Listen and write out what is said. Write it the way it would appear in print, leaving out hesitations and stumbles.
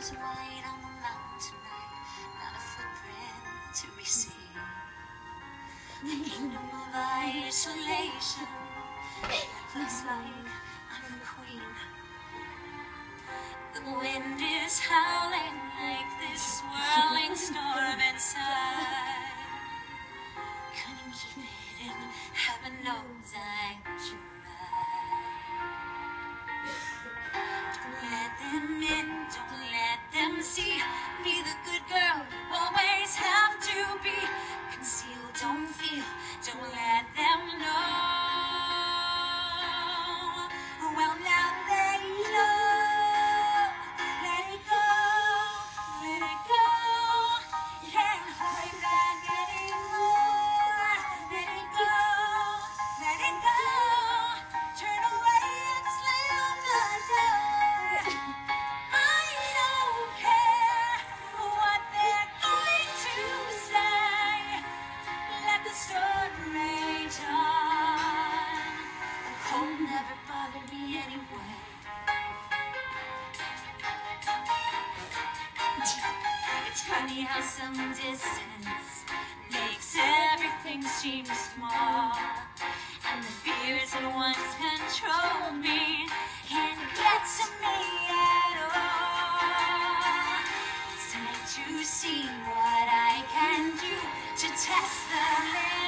Shadows white on the mountain tonight, not a footprint to be seen. The kingdom of isolation, it looks like I'm the queen. The wind is howling like this swirling storm inside. Couldn't keep it in, heaven knows I tried. Don't let them in, don't let them see. Be the good girl you always have to be. Conceal, don't feel, don't let them know. Well, now they know. Let it go, let it go. Can't hide that anymore. Let it go, let it go. Turn away and slam the door. I don't care what they're going to say. Let the storm rage on. The cold never bothered me anyway. It's funny how some distance makes everything seem small. And the fears that once controlled me can't get to me at all. It's time to see what I can do to test the limits.